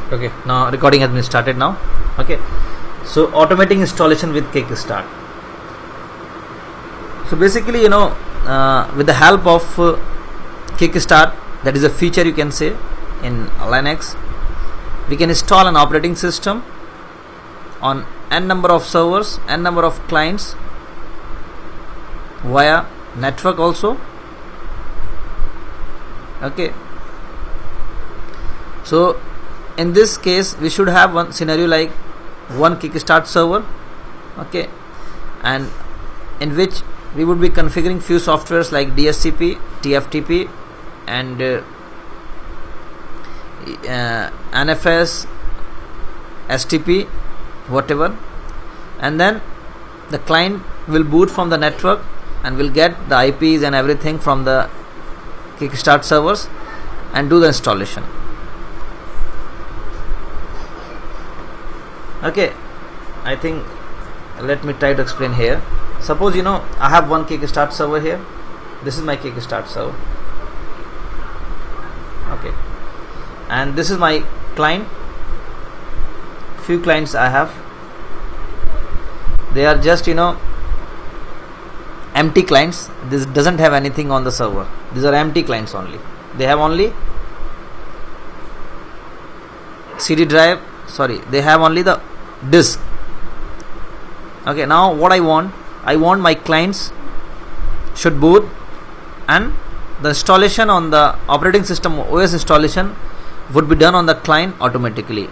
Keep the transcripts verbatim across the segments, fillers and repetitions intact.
Okay, now recording has been started now. Okay, so automating installation with Kickstart. So basically, you know, uh, with the help of uh, Kickstart, that is a feature you can say in Linux, we can install an operating system on n number of servers, n number of clients via network also. Okay, so in this case we should have one scenario like one Kickstart server, okay, and in which we would be configuring few softwares like D S C P, T F T P, and uh, uh, N F S, S T P, whatever, and then the client will boot from the network and will get the I Ps and everything from the Kickstart servers and do the installation. Okay, I think let me try to explain here. Suppose, you know, I have one Kickstart server here. This is my Kickstart server. Okay, and this is my client. Few clients I have. They are just, you know, empty clients. This doesn't have anything on the server. These are empty clients only. They have only C D drive. Sorry, they have only the disk. Okay, now what I want, I want my clients should boot and the installation on the operating system O S installation would be done on the client automatically.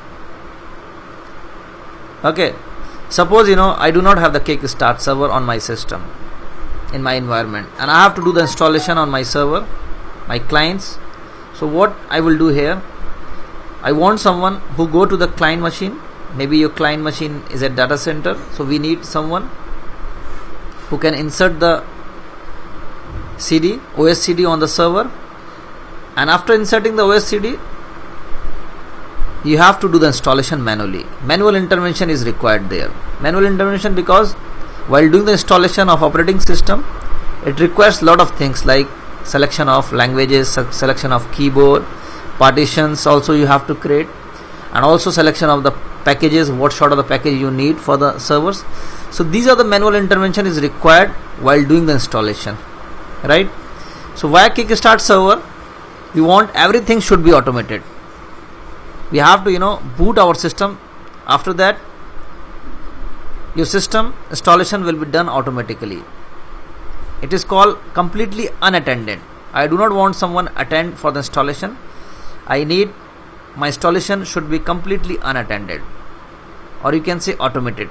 Okay, suppose, you know, I do not have the Kickstart server on my system in my environment and I have to do the installation on my server, my clients. So what I will do here, I want someone who go to the client machine. Maybe your client machine is a data center, so we need someone who can insert the C D, O S C D on the server, and after inserting the O S C D you have to do the installation manually. Manual intervention is required there. Manual intervention because while doing the installation of operating system, it requires a lot of things like selection of languages, selection of keyboard, partitions also you have to create, and also selection of the packages, what sort of the package you need for the servers. So these are the manual intervention is required while doing the installation, right? So via Kickstart server we want everything should be automated. We have to, you know, boot our system. After that your system installation will be done automatically. It is called completely unattended. I do not want someone attend for the installation. I need my installation should be completely unattended, or you can say automated.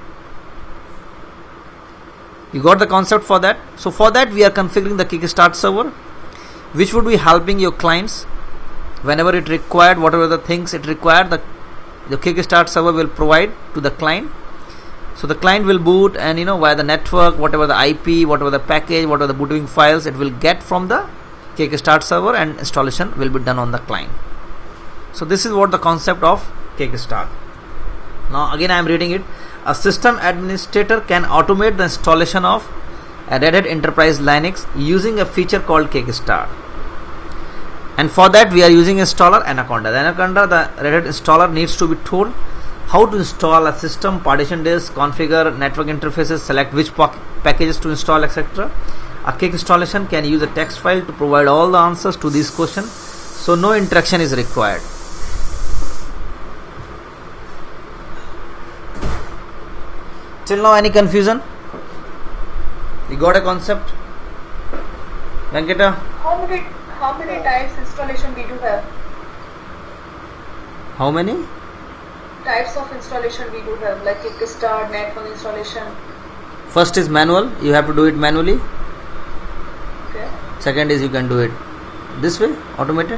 You got the concept for that? So for that we are configuring the Kickstart server, which would be helping your clients whenever it required, whatever the things it required, the, the Kickstart server will provide to the client. So the client will boot and, you know, via the network, whatever the I P, whatever the package, whatever the booting files, it will get from the Kickstart server and installation will be done on the client. So this is what the concept of Kickstart. Now again I am reading it. A system administrator can automate the installation of a Red Hat Enterprise Linux using a feature called Kickstart. And for that we are using installer Anaconda. The Anaconda, the Red Hat installer needs to be told how to install a system, partition disk, configure network interfaces, select which packages to install, et cetera. A Kick installation can use a text file to provide all the answers to these questions. So no interaction is required. Till now any confusion? You got a concept? Venkata? How many how many types installation we do have? How many? Types of installation we do have, like Kickstart, network installation. First is manual, you have to do it manually. Okay. Second is you can do it this way, automated.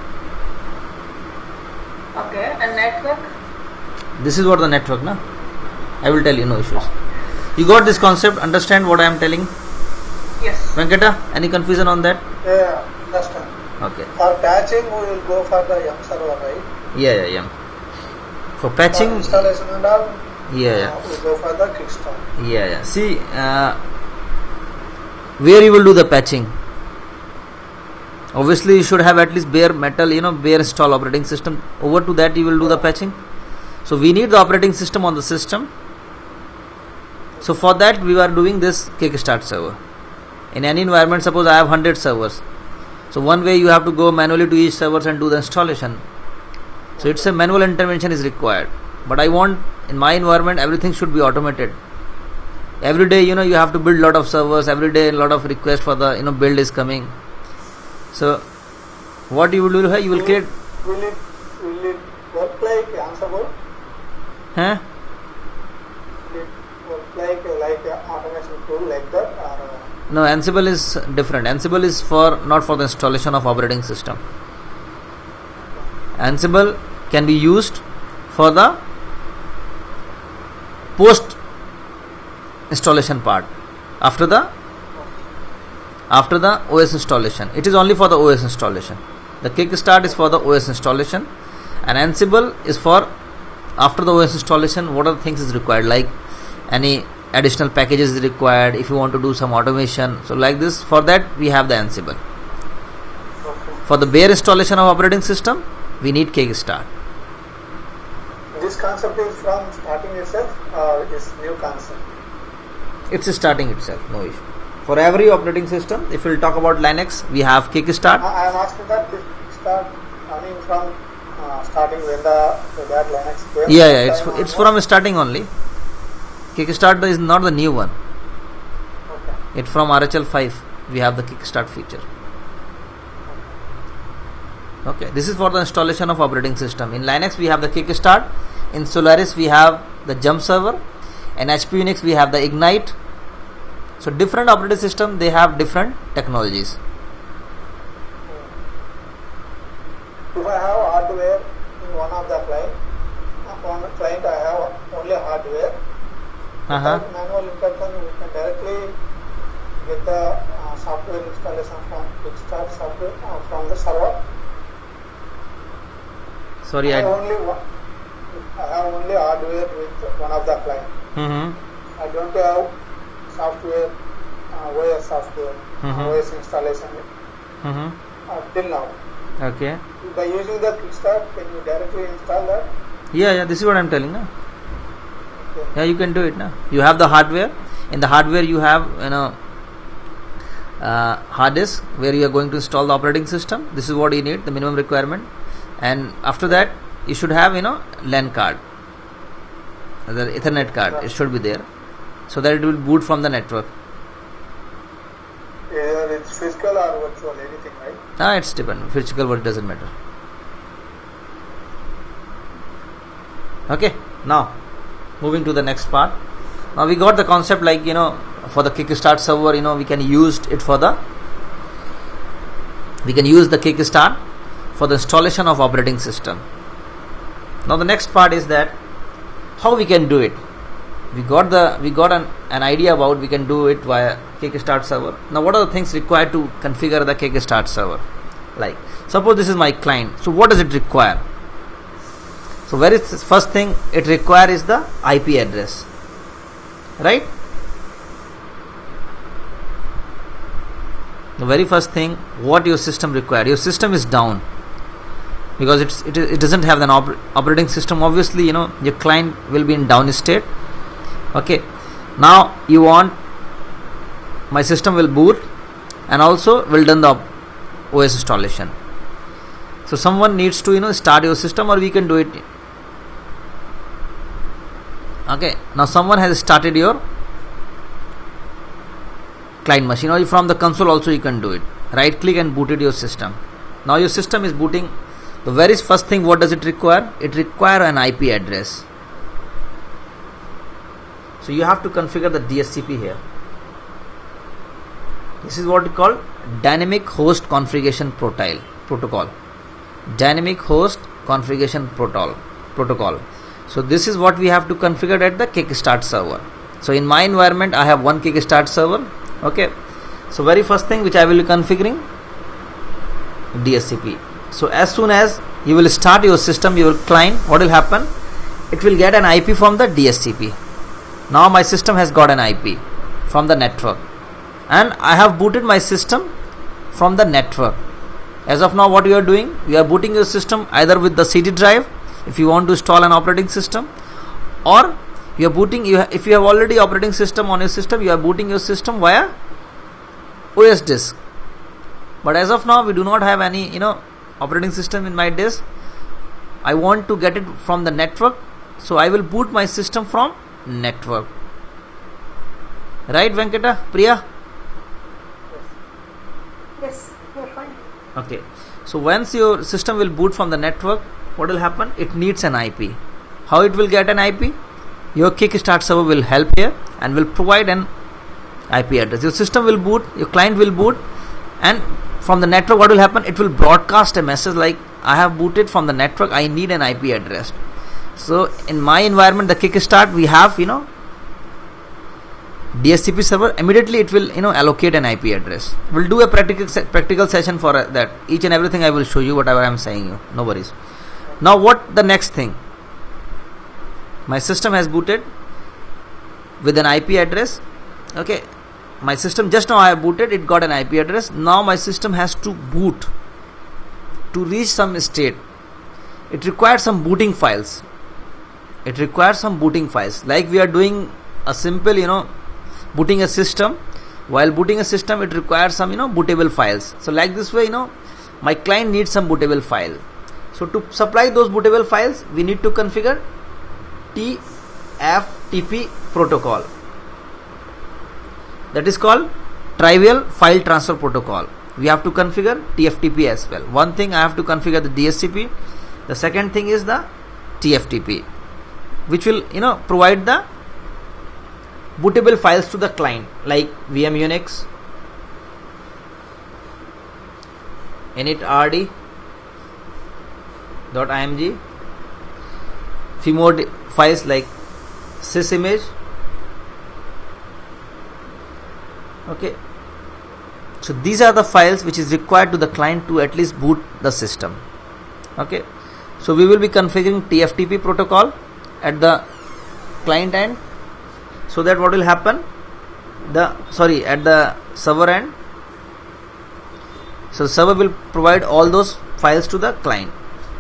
Okay, and network? This is what the network, na? I will tell you, no issues. You got this concept, understand what I am telling? Yes. Venkata, any confusion on that? Yeah, understand. Okay. For patching, we will go for the M server, right? Yeah, yeah, yeah. For patching, for installation and all, yeah, yeah. Uh, we go for the Kickstart. Yeah, yeah. See, uh, where you will do the patching? Obviously you should have at least bare metal, you know, bare install operating system. Over to that you will do the patching. So we need the operating system on the system. So for that we are doing this Kickstart server. In any environment, suppose I have one hundred servers. So one way you have to go manually to each server and do the installation. So it's a manual intervention is required. But I want in my environment everything should be automated. Every day, you know, you have to build lot of servers. Every day a lot of requests for the, you know, build is coming. So what you will do here, you will, will create. It, will it will it work like Ansible? Huh? Will it work like like a automation tool like that? Or, uh, no, Ansible is different. Ansible is for not for the installation of operating system. Ansible can be used for the post installation part after the after the O S installation. It is only for the O S installation. The Kickstart is for the O S installation, and Ansible is for after the O S installation. What are the things is required, like any additional packages is required if you want to do some automation. So like this, for that we have the Ansible. okay. For the bare installation of operating system, we need Kickstart. This concept is from starting itself or is new concept? It's starting itself, no issue. For every operating system, if we'll talk about Linux, we have Kickstart. I am asking that Kickstart, I mean from uh, starting when the when that Linux came. Yeah, yeah, it's it's from starting only. Kickstart is not the new one. Okay. It's from R H L five. We have the Kickstart feature. Okay, this is for the installation of operating system. In Linux, we have the Kickstart. In Solaris, we have the Jump server. In H P Unix, we have the Ignite. So different operating system, they have different technologies. If I have hardware in one of the client, on the client I have only hardware. Uh-huh. Without manual intervention, we can directly get the uh, software installation from Kickstart software uh, from the server. Sorry, I I. have only one, I have only hardware with one of the client. Mm-hmm. I don't have software, uh, O S software, Mhm. O S installation Mm-hmm. uh, till now. Okay. By using the Kickstart, can you directly install that? Yeah, yeah. This is what I'm telling now. Okay. Yeah, you can do it now. You have the hardware. In the hardware, you have, you know, uh, hard disk where you are going to install the operating system. This is what you need, the minimum requirement. And after that, you should have, you know, LAN card, the Ethernet card. It should be there, so that it will boot from the network. Either it's physical or virtual, anything, right? Ah, it's dependent. Physical, what doesn't matter. Okay. Now, moving to the next part. Now we got the concept, like, you know, for the Kickstart server, you know, we can use it for the. We can use the Kickstart for the installation of operating system. Now the next part is that how we can do it. We got the we got an, an idea about we can do it via Kickstart server. Now what are the things required to configure the Kickstart server? Like, suppose this is my client. So what does it require? So very first thing it requires is the I P address, right? The very first thing what your system requires. Your system is down because it's it, it doesn't have an op- operating system. Obviously, you know, your client will be in down state. Okay, now you want my system will boot and also will done the O S installation. So someone needs to, you know, start your system, or we can do it. Okay, now someone has started your client machine, or from the console also you can do it. Right click and booted your system. Now your system is booting. The very first thing, what does it require? It requires an I P address. So you have to configure the D S C P here. This is what we call dynamic host configuration protocol. Protocol. Dynamic host configuration protocol. Protocol. So this is what we have to configure at the Kickstart server. So in my environment, I have one Kickstart server. Okay. So very first thing which I will be configuring, D S C P. So as soon as you will start your system, your client, what will happen? It will get an I P from the D S C P. Now my system has got an I P from the network, and I have booted my system from the network. As of now, what you are doing, you are booting your system either with the C D drive if you want to install an operating system, or you are booting, you ha- if you have already operating system on your system, you are booting your system via O S disk. But as of now, we do not have any, you know, operating system in my disk. I want to get it from the network, so I will boot my system from network. Right, Venkata, Priya? Yes, you're fine. Okay. So once your system will boot from the network, what will happen? It needs an I P. How it will get an I P? Your Kickstart server will help here and will provide an I P address. Your system will boot, your client will boot, and from the network, what will happen? It will broadcast a message like, I have booted from the network, I need an I P address. So in my environment, the Kickstart, we have, you know, D S C P server. Immediately it will, you know, allocate an I P address. We'll do a practical se- practical session for uh, that. Each and everything I will show you whatever I am saying you. No worries. Now what the next thing? My system has booted with an I P address. Okay. My system, just now I have booted, it got an I P address. Now my system has to boot to reach some state. It requires some booting files. It requires some booting files. Like we are doing a simple, you know, booting a system. While booting a system, it requires some, you know, bootable files. So like this way, you know, my client needs some bootable file. So to supply those bootable files, we need to configure T F T P protocol. That is called Trivial File Transfer Protocol. We have to configure T F T P as well. One thing, I have to configure the D S C P. The second thing is the T F T P, which will, you know, provide the bootable files to the client, like V M Unix, init rd.img, few more d- files like sysimage. Okay, so these are the files which is required to the client to at least boot the system. Okay, so we will be configuring T F T P protocol at the client end, so that what will happen, the sorry at the server end, so server will provide all those files to the client.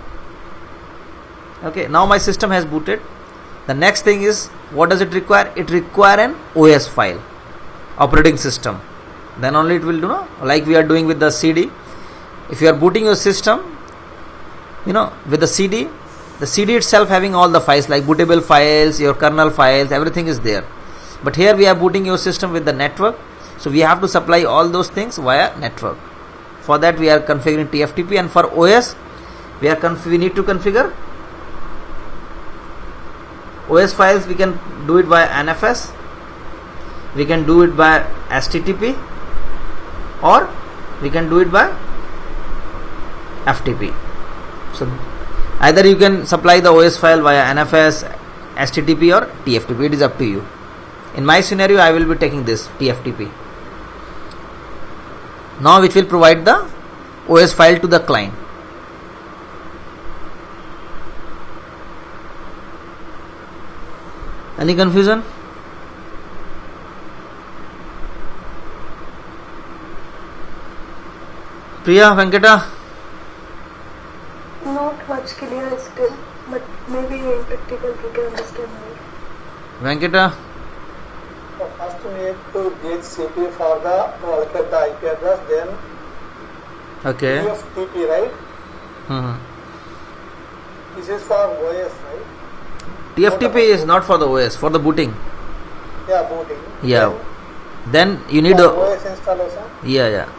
Okay, now my system has booted. The next thing is, what does it require? It require an O S file, operating system. Then only it will do, no? Like we are doing with the C D. If you are booting your system, you know, with the C D, the C D itself having all the files like bootable files, your kernel files, everything is there. But here we are booting your system with the network, so we have to supply all those things via network. For that we are configuring T F T P, and for O S we are conf- we need to configure O S files. We can do it via N F S, we can do it by H T T P, or we can do it by F T P. So either you can supply the O S file via N F S, H T T P or T F T P. It is up to you. In my scenario, I will be taking this T F T P. Now which will provide the O S file to the client. Any confusion? Priya, Venkata? Not much clear still, but maybe in practical you can understand more. Venkata? So first we need to get C P for the allocate the I P address, then Okay. T F T P, right? Mm-hmm. This is for O S, right? T F T P is not for the O S, for the booting. Yeah, booting. Yeah. Then you need for a O S installation. yeah yeah.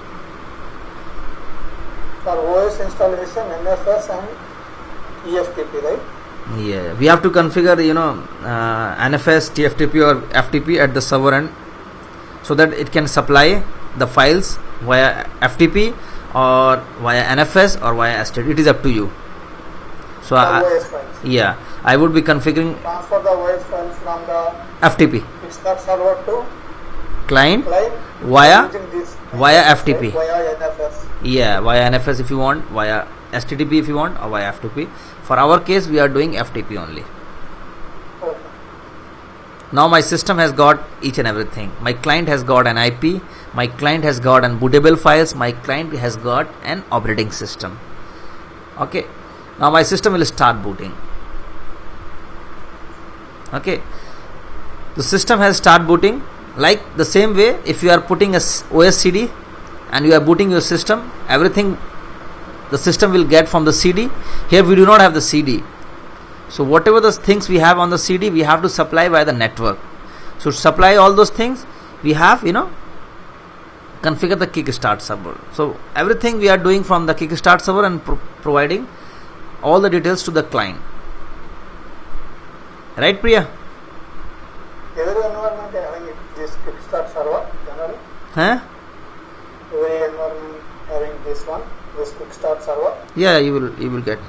For O S installation, N F S and T F T P, right? Yeah, we have to configure, you know, uh, N F S, T F T P or F T P at the server end, so that it can supply the files via F T P or via N F S or via S T T. It is up to you. So I, O S files. yeah, I would be configuring Transfer the O S files from the F T P Kickstart server to client client via using this via F T P. right, via N F S. Yeah, via N F S if you want, via S T T P if you want, or via F T P. For our case, we are doing F T P only. Okay. Now my system has got each and everything. My client has got an I P, my client has got an bootable files, my client has got an operating system. Okay, now my system will start booting. Okay, the system has start booting. Like the same way, if you are putting a O S C D and you are booting your system, everything the system will get from the C D. Here we do not have the C D. So whatever the things we have on the C D, we have to supply by the network. So to supply all those things, we have, you know, configure the Kickstart server. So everything we are doing from the Kickstart server and pro- providing all the details to the client. Right, Priya? Every environment having this Kickstart server, generally. Huh? Every environment having this one, this Kickstart server. Yeah, you will you will get.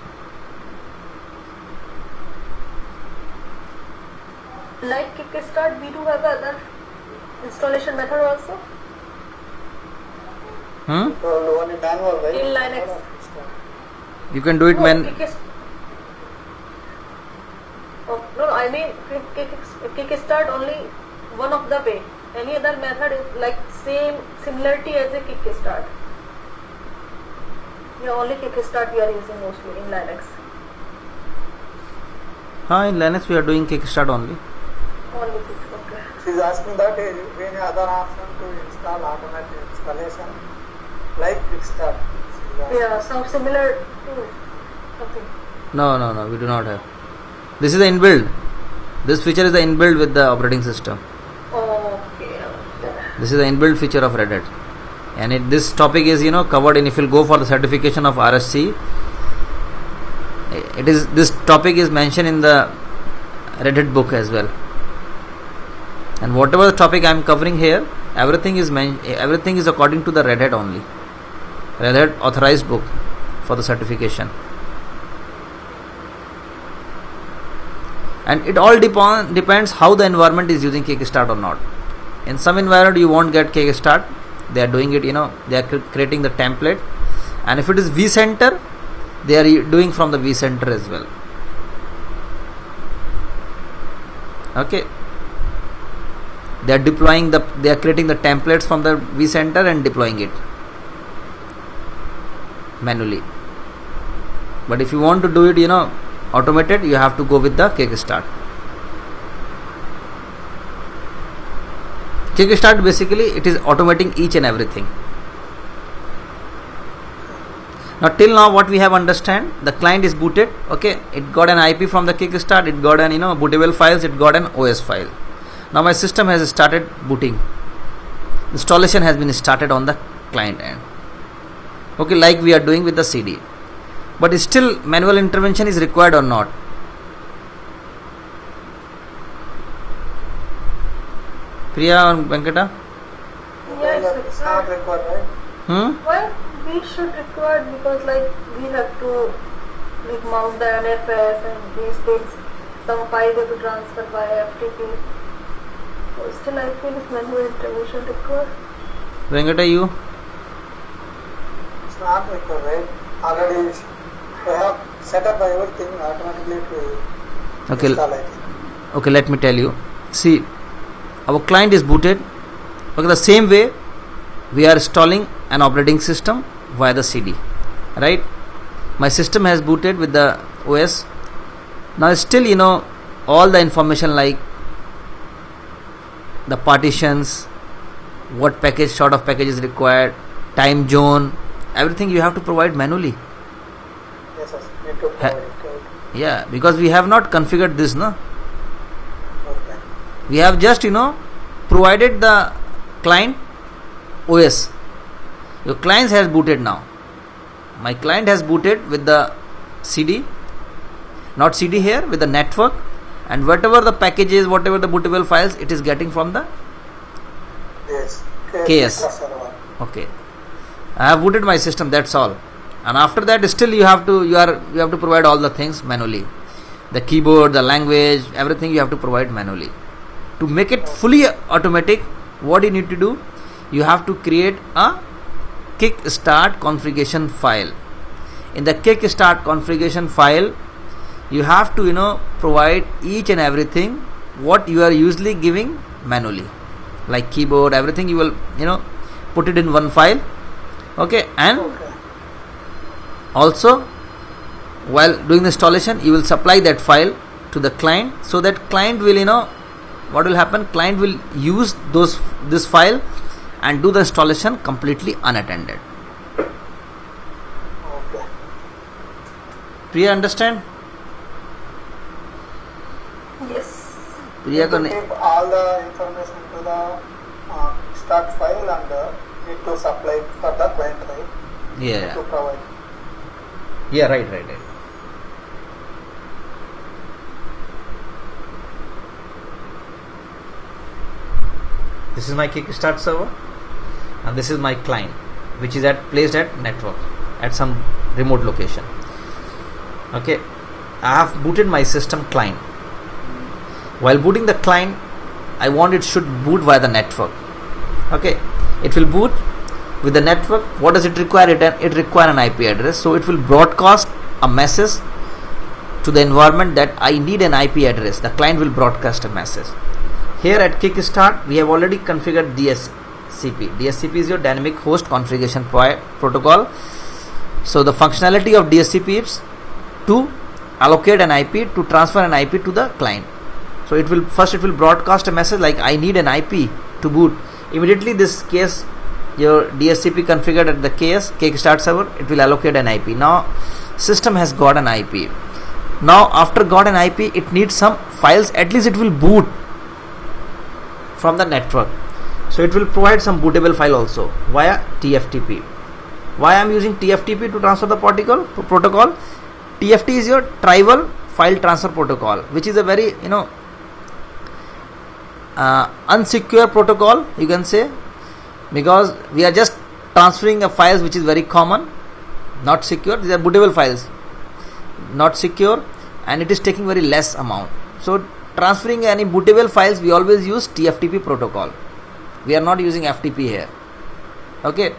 Like Kickstart, we do have other installation method also. Hmm? So only manual, right? In Linux. You can do it No, when. Kickst- oh, no, no, I mean Kick- Kick- Kickstart only one of the way. Any other method is like same similarity as a Kickstart. Yeah, only Kickstart we are using mostly in Linux. Huh, in Linux we are doing Kickstart only. Only Kick, okay. She is asking that is any other option to install automatic installation like Kickstart. Yeah, some similar to something. No, no, no, we do not have. This is the inbuilt. This feature is the inbuilt with the operating system. Okay. This is the inbuilt feature of Red Hat. And it, this topic is, you know, covered in, if you go for the certification of R S C, it is, this topic is mentioned in the Red Hat book as well. And whatever the topic I am covering here, everything is men- everything is according to the Red Hat only. Red Hat authorized book for the certification. And it all dep- depends how the environment is using Kickstart or not. In some environment you won't get Kickstart. They are doing it, you know, they are cr- creating the template. And if it is vCenter, they are doing from the vCenter as well. Okay. They are deploying the, they are creating the templates from the vCenter and deploying it manually. But if you want to do it, you know, automated, you have to go with the Kickstart. Kickstart basically it is automating each and everything. Now till now what we have understand, the client is booted, okay, it got an I P from the Kickstart, it got an, you know, bootable files, it got an O S file. Now my system has started booting. Installation has been started on the client end. Okay, like we are doing with the C D. But still manual intervention is required or not? Priya and Venkata? Yeah, it's It's not required, right? Hmm? Well, we should require because like we have to like mount the N F S and these things. Some files have to transfer by F T P. So still I feel it's manual intervention required. Venkata, you? It's not required, right? Already we have set up everything automatically to Okay. install it. Okay, let me tell you. See, our client is booted. Okay, the same way we are installing an operating system via the C D, right? My system has booted with the O S. Now still, you know, all the information like the partitions, what package, sort of package is required, time zone, everything you have to provide manually. Yes, yes. Need to provide it. Right? Yeah, because we have not configured this, no? Okay. We have just, you know, provided the client O S. Your client has booted now. My client has booted with the C D, not C D here, with the network, and whatever the packages, whatever the bootable files, it is getting from the Yes. K S. Server. Okay. I have booted my system, that's all. And after that still you have to you are you have to provide all the things manually. The keyboard, the language, everything you have to provide manually. To make it fully automatic, what you need to do? You have to create a Kickstart configuration file. In the Kickstart configuration file, you have to, you know, provide each and everything what you are usually giving manually, like keyboard, everything you will you know put it in one file. Okay, and Okay. also while doing the installation you will supply that file to the client, so that client will you know what will happen, client will use those this file and do the installation completely unattended. Okay. Priya, understand? Yes. Priya Need to ko keep all the information to the uh, start file and uh, need to supply for the client, right? yeah To provide. yeah right right right This is my Kickstart server, and this is my client, which is at placed at network at some remote location. Okay, I have booted my system client. While booting the client, I want it should boot via the network. Okay, it will boot with the network. What does it require? It it require an I P address, so it will broadcast a message to the environment that I need an I P address. The client will broadcast a message. Here at Kickstart, we have already configured D S C P. D S C P is your dynamic host configuration pro- protocol. So the functionality of D S C P is to allocate an I P, to transfer an I P to the client. So it will first it will broadcast a message like I need an I P to boot. Immediately this case, your D S C P configured at the K S Kickstart server, it will allocate an I P. Now system has got an I P. Now after got an I P, it needs some files. At least it will boot from the network. So it will provide some bootable file also via T F T P. Why I am using T F T P to transfer the protocol? Protocol. T F T is your tribal file transfer protocol, which is a very you know uh, unsecure protocol, you can say, because we are just transferring a files which is very common, not secure. These are bootable files, not secure, and it is taking very less amount. So transferring any bootable files, we always use T F T P protocol. We are not using F T P here. Okay.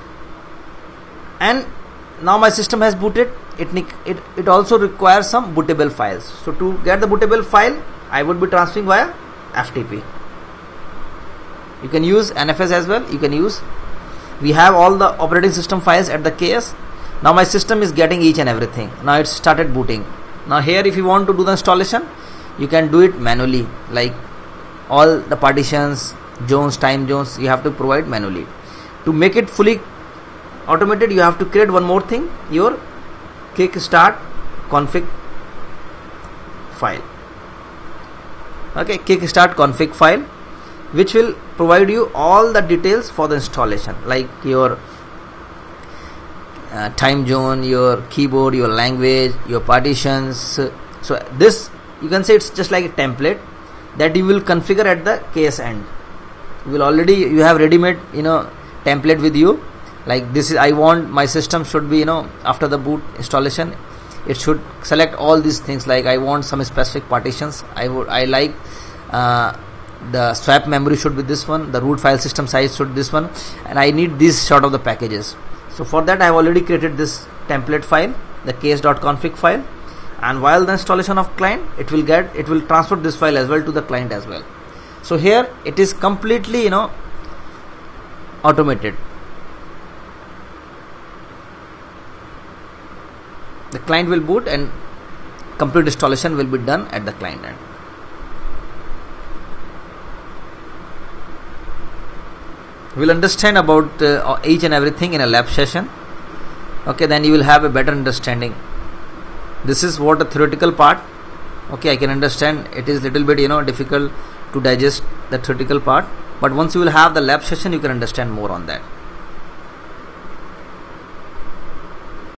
And now my system has booted. It it it also requires some bootable files. So to get the bootable file, I would be transferring via F T P. You can use N F S as well. You can use. We have all the operating system files at the K S. Now my system is getting each and everything. Now it started booting. Now here, if you want to do the installation, you can do it manually. Like all the partitions, zones, time zones, you have to provide manually. To make it fully automated, you have to create one more thing, your Kickstart config file. Okay, Kickstart config file, which will provide you all the details for the installation, like your uh, time zone, your keyboard, your language, your partitions. So this, you can say, it's just like a template that you will configure at the K S end. You will already you have ready-made you know template with you. Like this is, I want my system should be you know after the boot installation, it should select all these things. Like I want some specific partitions. I would I like uh, the swap memory should be this one. The root file system size should be this one, and I need this sort of the packages. So for that I have already created this template file, the case.config file, and while the installation of client, it will get it will transfer this file as well to the client as well. So here it is completely you know automated. The client will boot and complete installation will be done at the client end. We'll understand about uh, each and everything in a lab session. Okay, then you will have a better understanding. This is what the theoretical part. Okay, I can understand it is little bit you know difficult to digest the theoretical part, but once you will have the lab session, you can understand more on that.